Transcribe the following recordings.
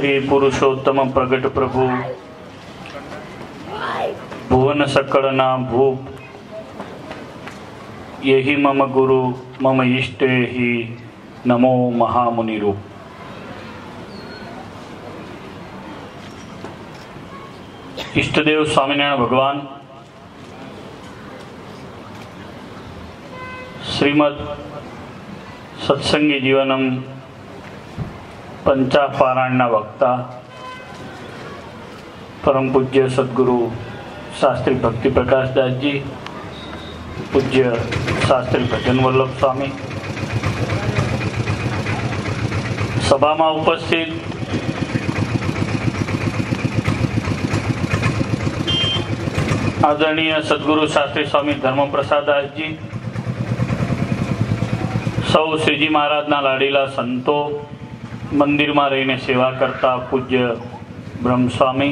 श्री पुरुषोत्तम प्रगट प्रभु भुवन सकलना भूप यही मम गुरु मम इष्टे ही नमो महामुनि रूप। इष्टदेव स्वामीनारायण भगवान श्रीमद सत्संगी जीवनम पंचापारायणना वक्ता परम पूज्य सद्गुरु शास्त्री भक्ति प्रकाश दास जी, पूज्य शास्त्री भजन वल्लभ स्वामी, सभा में उपस्थित आदरणीय सद्गुरु शास्त्री स्वामी धर्म प्रसाद दास जी, सौ श्रीजी महाराजना लाडीला संतो, मंदिर में रहीने सेवा करता पूज्य ब्रह्म स्वामी,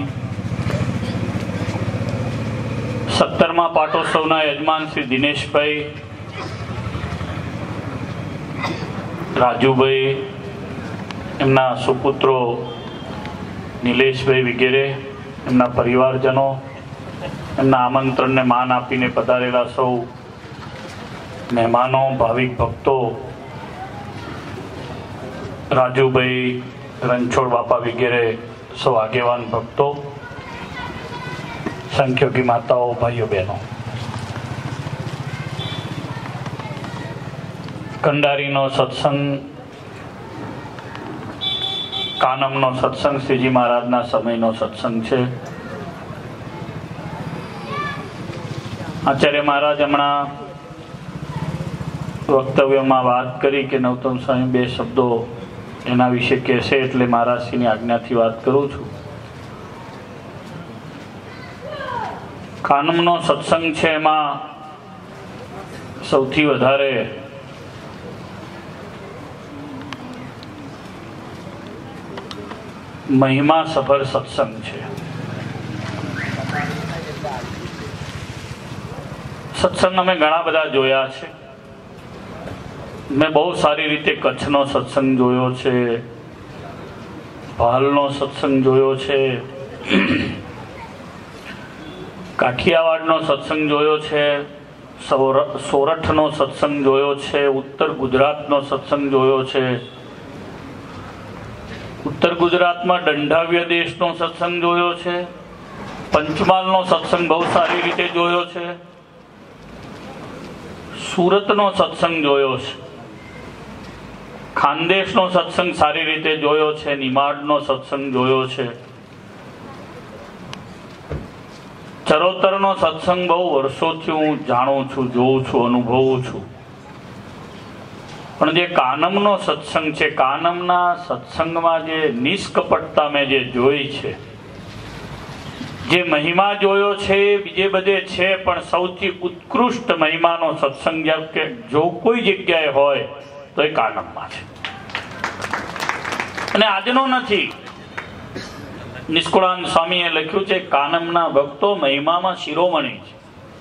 17मा पाटोत्सवना यजमान श्री दिनेश भाई, राजू भाई, एमना सुपुत्रों नीलेश भाई वगैरे एमना परिवारजनों, एमना आमंत्रण ने मान आपीने पधारेला सौ मेहमानों, भाविक भक्तों, राजू भाई, रणछोड़ बापा वगैरह सौ आगेवान भक्तों, संख्यों की माताओं, भाइयों बहनों, कंडारी नो सत्संग, कानम नो सत्संग श्रीजी महाराज ना समय नो सत्संग छे। आचार्य महाराज हमणा वक्तव्य में बात करी कि नौतम स्वामी बे शब्दों एना विषे कहेशे एटले महाराजश्रीनी आज्ञाथी बात करूं छुं। कानमनो सत्संग छे एमां सौथी वधारे महिमा सभर सत्संग छे। सत्संग अमे घणा बधा जोया छे। मैं बहुत सारी रीते कच्छनो सत्संग जोयो छे, भालनो सत्संग जोयो छे, काठियावाड़नो सत्संग जोयो छे, सोरठनो सत्संग जोयो छे, उत्तर गुजरातनो सत्संग जोयो छे, उत्तर गुजरात में दंडाव्य देशनो सत्संग जोयो छे, पंचमहालनो सत्संग बहुत सारी रीते जोयो छे, सूरतनो सत्संग जोयो छे, खानदेशनो सत्संग सारी रीते जोयो छे, निमाड़नो सत्संग जोयो छे, चरोतरनो सत्संग बहु वर्षोथी हूँ जाणुं छुं, जोऊं छुं, अनुभवुं छुं। पण जे कानमनो सत्संग छे, कानमना सत्संगमां जे निष्कपटता में जे जोई छे, जे महिमा जोयो छे, बीजे बधे छे, पण सौथी उत्कृष्ट महिमानो सत्संग जो कोई जग्याए होय तो ए कानममां छे। अने आजनो नथी। निष्कुळानंद स्वामीए लख्युं छे कानमना भक्तो महिमामां शिरोमणि छे।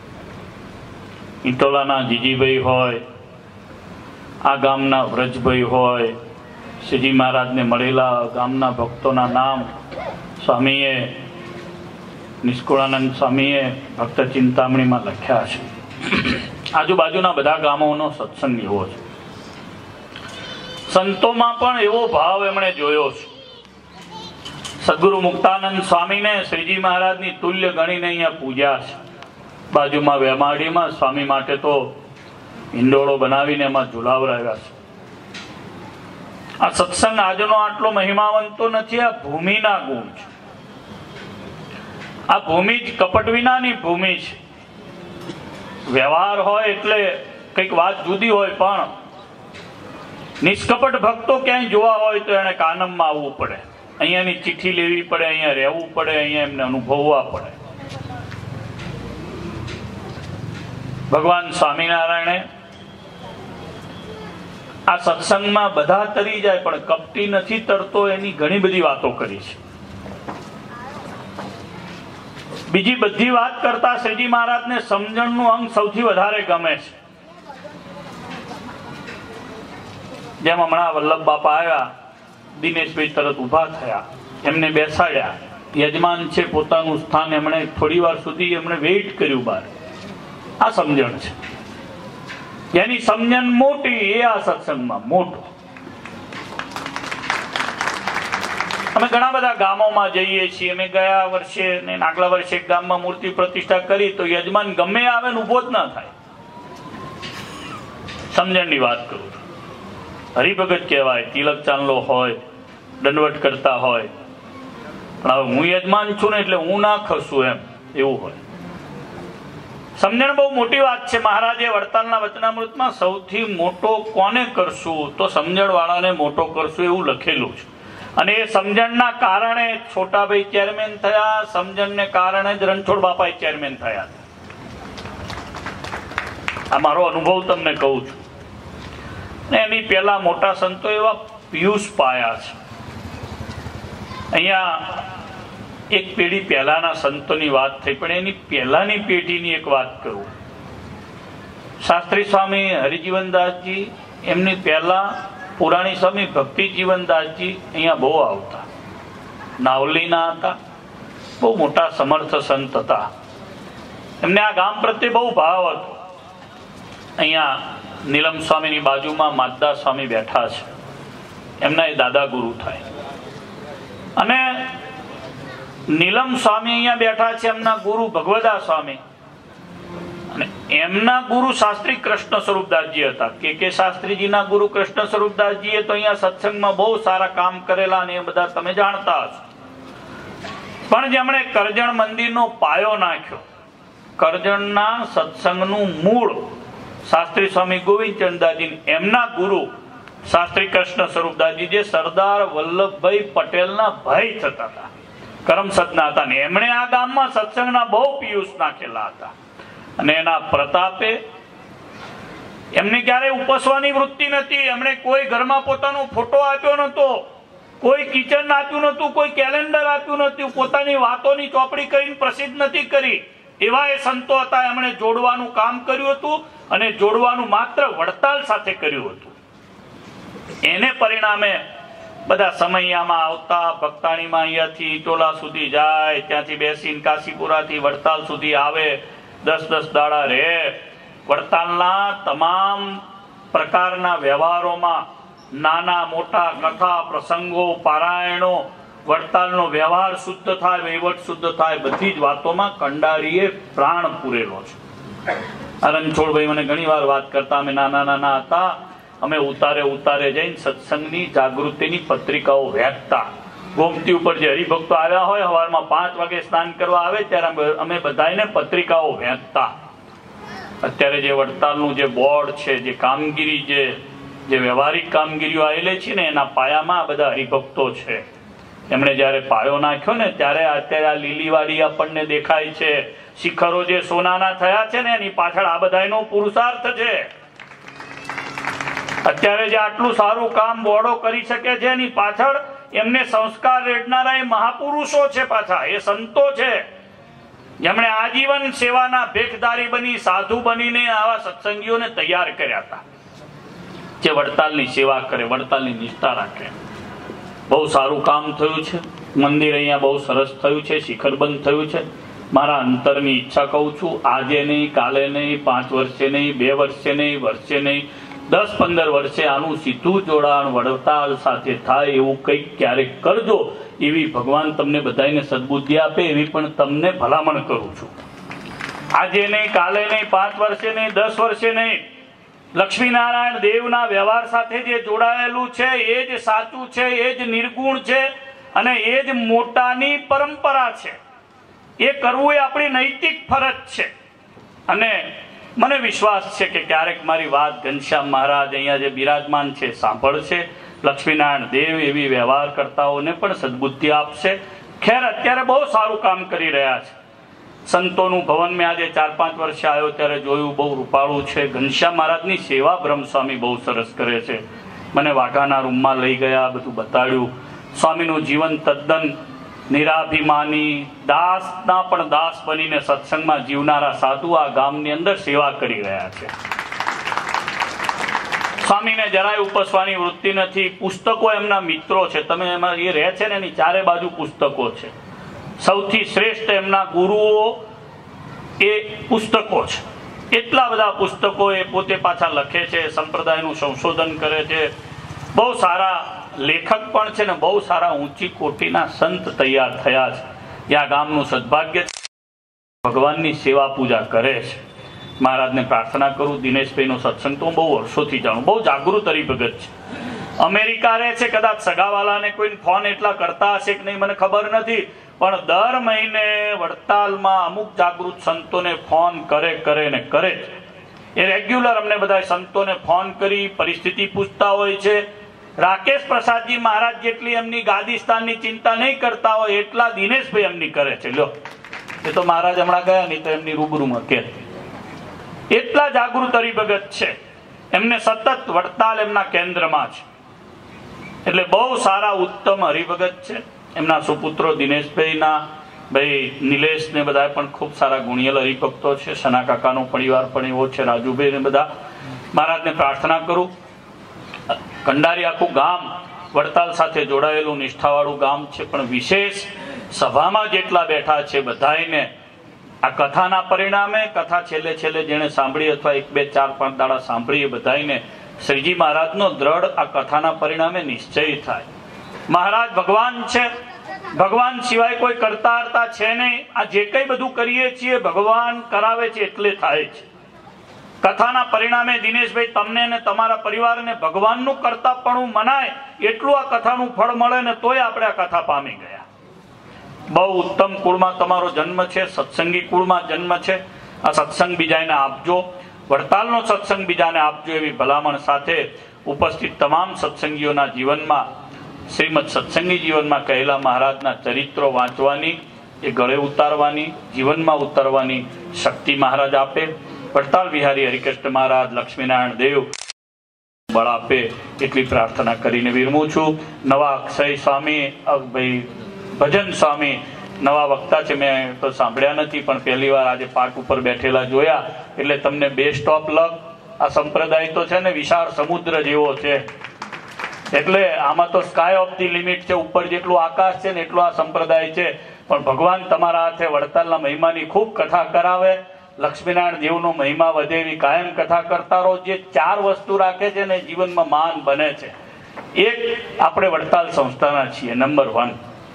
ઈટોલાના જીજીભાઈ હોય, આ ગામના વ્રજભાઈ હોય, શ્રીજી મહારાજને મળેલા ગામના ભક્તોના નામ સ્વામીએ નિષ્કુળાનંદ સ્વામીએ ભક્ત ચિંતામણીમાં લખ્યા છે। આજુબાજુના બધા ગામોનો સત્સંગ એવો છે। સંતોમાં પણ એવો ભાવ એમણે જોયો છે। સદગુરુ મુક્તાનંદ સ્વામીને શ્રીજી મહારાજની તુલ્ય ગણીને અહીંયા પૂજ્યા છે। બાજુમાં વેમાડીમાં સ્વામી માટે તો હિંડોળો બનાવીને એમાં ઝુલાવરાવ્યા છે। આ સત્સંગ આજનો આટલો મહિમાવંત તો નથી, આ ભૂમિના ગુણ છે। આ ભૂમિ જ કપટ વિનાની ભૂમિ છે। વ્યવહાર હોય એટલે કઈક વાત જુદી હોય, પણ નિષ્કપટ ભક્તો ક્યાંય જોવા હોય તો એને કાનમમાં આવવું પડે, અહીંયાની ચિઠ્ઠી લેવી પડે, અહીંયા રહેવું પડે, અહીંયા એમને અનુભવવા પડે। ભગવાન સ્વામિનારાયણે આ સત્સંગમાં બધા તરી જાય પણ કપટી નથી તરતો એની ઘણી બધી વાતો કરી છે। બીજી બધી વાત કરતા શ્રીજી મહારાજને સમજણનું અંગ સૌથી વધારે ગમે છે। જેમ હમણાં વલ્લભ બાપા આવ્યા, દિનેશભાઈ તરત ઉભા થયા, એમને બેસાડ્યા. યજમાન છે પોતાનું સ્થાન, એમણે થોડી વાર સુધી એમણે વેઇટ કર્યું બહાર. આ સમજણ છે. જેની સમજણ મોટી એ આ સત્સંગમાં મોટો. અમે ઘણા બધા ગામોમાં જઈએ છીએ. અમે ગયા વર્ષે ને આગલા વર્ષે એક ગામમાં મૂર્તિ પ્રતિષ્ઠા કરી તો યજમાન ગમે આવે ને ઉભો જ ના થાય. સમજણની વાત કરું છું. હરિભગત કહેવાય, તિલક ચાંદલો હોય, દંડવટ કરતા હોય, પણ હવે હું યજમાન છું ને એટલે હું ના ખસું એમ એવું હોય. સમજણ બહુ મોટી વાત છે. મહારાજે વડતાલના વચનામૃતમાં સૌથી મોટો કોને કરશું તો સમજણ વાળાને મોટો કરશું એવું લખેલું છે. અને એ સમજણના કારણે છોટાભાઈ ચેરમેન થયા, સમજણને કારણે જ રણછોડ બાપા ચેરમેન થયા. આ મારો અનુભવ તમને કહું છું. ને એની પહેલા મોટા સંતો એવા પિયુષ પાયા છે. અહીંયા એક પેઢી પહેલાના સંતોની વાત થઈ, પણ એની પહેલાની પેઢીની એક વાત કરું. શાસ્ત્રી સ્વામી હરિજીવનદાસજી, એમની પહેલા પુરાણી સ્વામી ભક્તિ જીવનદાસજી અહીંયા બહુ આવતા. નાવલીના હતા, બહુ મોટા સમર્થ સંત હતા. એમને આ ગામ પ્રત્યે બહુ ભાવ હતો. અહીંયા નીલમ સ્વામીની બાજુમાં માધદા સ્વામી બેઠા છે, એમના એ દાદા ગુરુ થાય. અને નીલમ સ્વામી અહીંયા બેઠા છે, એમના ગુરુ ભગવદા સ્વામી, અને એમના ગુરુ શાસ્ત્રી કૃષ્ણ સ્વરૂપદાસજી હતા. કે શાસ્ત્રીજીના ગુરુ કૃષ્ણ સ્વરૂપદાસજીએ તો અહીંયા સત્સંગમાં બહુ સારા કામ કરેલા અને એ બધા તમે જાણતા હશો. પણ જેમણે કરજણ મંદિરનો પાયો નાખ્યો, કરજણના સત્સંગનું મૂળ શાસ્ત્રી સ્વામી ગોવિંદચંદાજી, એમના ગુરુ શાસ્ત્રી કૃષ્ણ સ્વરૂપદાસજી, જે સરદાર વલ્લભભાઈ પટેલના ભાઈ થતા હતા, કરમસદના હતા, ને એમણે આ ગામમાં સત્સંગના બહુ પિયુષ નાખેલા હતા. અને એના પ્રતાપે એમને ક્યારેય ઉપસવાની વૃત્તિ નથી. એમણે કોઈ ઘરમાં પોતાનો ફોટો આપ્યો નતો, કોઈ કિચન આપ્યું નતું, કોઈ કેલેન્ડર આપ્યું નતું, પોતાની વાતોની ચોપડી કરીને પ્રસિદ્ધ નથી કરી. એવા એ સંતો હતા. એમણે જોડવાનું કામ કર્યું હતું, અને જોડવાનું માત્ર વડતાલ સાથે કર્યું હતું. એને પરિણામે બધા સમૈયામાં આવતા, ભક્તાણીમાં અહીંયાથી ઇટોલા સુધી જાય, ત્યાંથી બેસીને કાશીપુરાથી વડતાલ સુધી આવે, 10-10 દાડા રહે. વડતાલના તમામ પ્રકારના વ્યવહારોમાં, નાના મોટા કથા પ્રસંગો, પારાયણો, વડતાલનો વ્યવહાર શુદ્ધ થાય, વહીવટ શુદ્ધ થાય, બધી જ વાતોમાં કંડારીએ પ્રાણ પૂરેલો છે. રણછોડભાઈ મને ઘણી વાર વાત કરતા, અમે નાના હતા, અમે ઉતારે જઈને સત્સંગની જાગૃતિની પત્રિકાઓ વહેંચતા. ગોમતી ઉપર જે હરિભક્તો આવ્યા હોય, સવારમાં 5 વાગે સ્નાન કરવા આવે ત્યારે અમે બધાને પત્રિકાઓ વહેંચતા. અત્યારે જે વડતાલનું જે બોર્ડ છે, જે કામગીરી, જે વ્યવહારિક કામગીરીઓ આવેલી છે ને, એના પાયામાં આ બધા હરિભક્તો છે. એમણે જયારે પાયો નાખ્યો ને ત્યારે અત્યારે આ લીલીવાડી આપણને દેખાય છે. શિખરો જે સોનાના થયા છે ને, એની પાછળ આ બધાનો પુરુષાર્થ છે. અત્યારે જે આટલું સારું કામ બોર્ડો કરી શકે છે, એની પાછળ એમને સંસ્કાર રેડનારા એ મહાપુરુષો છે, પાછા એ સંતો છે, જેમણે આજીવન સેવાના ભેખદારી બની, સાધુ બનીને આવા સત્સંગીઓને તૈયાર કર્યા હતા, જે વડતાલની સેવા કરે, વડતાલની નિષ્ઠા રાખે. બહુ સારું કામ થયું છે. મંદિર અહીંયા બહુ સરસ થયું છે, શિખરબંધ થયું છે. મારા અંતરની ઈચ્છા કહું છું, આજે નહીં, કાલે નહીં, 5 વર્ષે નહીં, 2 વર્ષે નહીં, વર્ષે નહીં, 10-15 વર્ષે આનું સીધું જોડાણ વડતાલ સાથે થાય એવું કંઈક ક્યારેક કરજો. એવી ભગવાન તમને બધાને સદબુદ્ધિ આપે, એવી પણ તમને ભલામણ કરું છું. આજે નહીં, કાલે નહીં, 5 વર્ષે નહીં, 10 વર્ષે નહીં, લક્ષ્મીનારાયણ દેવના વ્યવહાર સાથે જે જોડાયેલું છે એ જ સાચું છે, એ જ નિર્ગુણ છે, અને એ જ મોટાની પરંપરા છે. એ કરવું એ આપણી નૈતિક ફરજ છે. અને મને વિશ્વાસ છે કે ક્યારેક મારી વાત ઘનશ્યામ મહારાજ અહીંયા જે બિરાજમાન છે સાંભળશે. લક્ષ્મીનારાયણ દેવ એવી વ્યવહાર કરતાઓને પણ સદબુદ્ધિ આપશે. ખેર અત્યારે બહુ સારું કામ કરી રહ્યા છે. સંતોનું ભવન મેં આજે 4-5 વર્ષે આવ્યો ત્યારે જોયું, બહુ રૂપાળું છે. ઘનશ્યામ મહારાજની સેવા બ્રહ્મસ્વામી બહુ સરસ કરે છે. મને વાઘાના રૂમમાં લઈ ગયા, બધું બતાડ્યું. સ્વામીનું જીવન તદ્દન નિરાભિમાની, દાસના પણ દાસ બનીને સત્સંગમાં જીવનારા સાધુ આ ગામની અંદર સેવા કરી રહ્યા છે. સ્વામીને જરાય ઉપસવાની વૃત્તિ નથી. પુસ્તકો એમના મિત્રો છે. તમે એમાં એ રહે છે ને એની ચારે બાજુ પુસ્તકો છે. સૌથી શ્રેષ્ઠ એમના ગુરુઓ એ પુસ્તકો છે. એટલા બધા પુસ્તકો એ પોતે પાછા લખે છે, સંપ્રદાયનું સંશોધન કરે છે. બહુ સારા લેખક પણ છે ને બહુ સારા ઊંચી કોટીના સંત તૈયાર થયા છે. ત્યાં ગામનું સદભાગ્ય ભગવાનની સેવા પૂજા કરે છે. મહારાજને પ્રાર્થના કરું. દિનેશભાઈનો સત્સંગ તો હું બહુ વર્ષોથી જાણું. બહુ જાગૃત હરિભગત છે. અમેરિકા રહે છે. કદાચ સગાવાલાને કોઈ ફોન એટલા કરતા હશે કે નહીં મને ખબર નથી, પણ દર મહિને વડતાલમાં અમુક જાગૃત સંતોને ફોન કરે છે. એ રેગ્યુલર અમને બધા સંતોને ફોન કરી પરિસ્થિતિ પૂછતા હોય છે. રાકેશ પ્રસાદજી મહારાજ જેટલી એમની ગાદીસ્તાનની ચિંતા નહીં કરતા હોય એટલા દિનેશભાઈ એમની કરે છે. લ્યો, એ તો મહારાજ હમણાં ગયા નહીં તો એમની રૂબરૂમાં કે એટલા જાગૃત હરિભગત છે. એમને સતત વડતાલ એમના કેન્દ્રમાં છે. એટલે બહુ સારા ઉત્તમ હરિભગત છે. એમના સુપુત્રો દિનેશભાઈના ભાઈ નિલેશ ને બધા પણ ખૂબ સારા ગુણિયલ હરિભક્તો છે. સના કાકાનો પરિવાર પણ એવો છે, રાજુભાઈ ને બધા. મહારાજને પ્રાર્થના કરું. કંડારી આખું ગામ વડતાલ સાથે જોડાયેલું નિષ્ઠાવાળું ગામ છે, પણ વિશેષ સભામાં જેટલા બેઠા છે બધાને આ કથાના પરિણામે, કથા છેલ્લે જેને સાંભળી અથવા 1, 2, 4, 5 દાડા સાંભળી એ બધાને શ્રીજી મહારાજનો દ્રઢ આ કથાના પરિણામે નિશ્ચય થાય. મહારાજ ભગવાન છે. ભગવાન સિવાય કોઈ કરતા હરતા છે નહીં. આ જે કઈ બધું કરીએ છીએ ભગવાન કરાવે છે એટલે થાય છે. કથાના પરિણામે દિનેશભાઈ તમને ને તમારા પરિવારને ભગવાનનું કરતાપણું મનાય એટલું આ કથાનું ફળ મળે ને તોય આપણે આ કથા પામી ગયા. બહુ ઉત્તમ કુળમાં તમારો જન્મ છે. સત્સંગી કુળમાં જન્મ છે. આ સત્સંગ બીજાને આપજો. વડતાલનો સત્સંગ બીજાને આપજો એવી ભલામણ સાથે ઉપસ્થિત તમામ સત્સંગીઓના જીવનમાં શ્રીમદ સત્સંગી જીવનમાં કહેલા મહારાજના ચરિત્રો વાંચવાની, એ ગળે ઉતારવાની, જીવનમાં ઉતારવાની શક્તિ મહારાજ આપે. વડતાલ વિહારી હરિકૃષ્ણ મહારાજ, લક્ષ્મીનારાયણ દેવ બળ આપે એટલી પ્રાર્થના કરીને વિરમું છું. નવા અક્ષય સ્વામી, ભાઈ ભજન સ્વામી નવા વક્તા છે. મેં તો સાંભળ્યા નથી, પણ પહેલી વાર આજે પાઠ ઉપર બેઠેલા જોયા એટલે તમને બેસ્ટ ઓફ લક. આ સંપ્રદાય તો છે ને વિશાળ સમુદ્ર જેવો છે. એટલે આમાં તો સ્કાય ઓફ ધી લિમિટ છે. ઉપર જેટલું આકાશ છે ને એટલો આ સંપ્રદાય છે. પણ ભગવાન તમારા હાથે વડતાલના મહિમાની ખૂબ કથા કરાવે. લક્ષ્મીનારાયણ દેવનો મહિમા વધે એવી કાયમ કથા કરતા રહો. જે 4 વસ્તુ રાખે છે ને જીવનમાં માન બને છે. એક, આપણે વડતાલ સંસ્થાના છીએ, નંબર 1.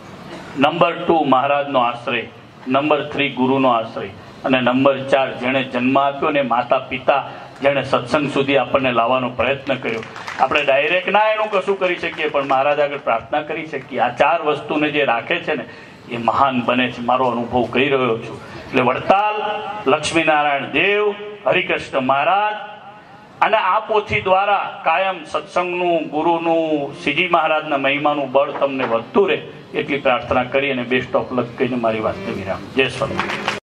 નંબર 2, મહારાજનો આશ્રય. નંબર 3, ગુરુનો આશ્રય. અને નંબર 4, જેણે જન્મ આપ્યો ને માતા પિતા જેણે સત્સંગ સુધી આપણને લાવવાનો પ્રયત્ન કર્યો. આપણે ડાયરેક્ટ ના એનું કશું કરી શકીએ, પણ મહારાજ આગળ પ્રાર્થના કરી શકીએ. આ 4 વસ્તુને જે રાખે છે ને એ મહાન બને છે. મારો અનુભવ કહી રહ્યો છું. એટલે વડતાલ, લક્ષ્મીનારાયણ દેવ, હરિકૃષ્ણ મહારાજ અને આ પોથી દ્વારા કાયમ સત્સંગનું, ગુરુનું, શ્રીજી મહારાજના મહિમાનું બળ તમને વધતું રહે એટલી પ્રાર્થના કરી અને બેસ્ટ ઓફ લક કહીને મારી વાતને વિરામ. જય સ્વામી.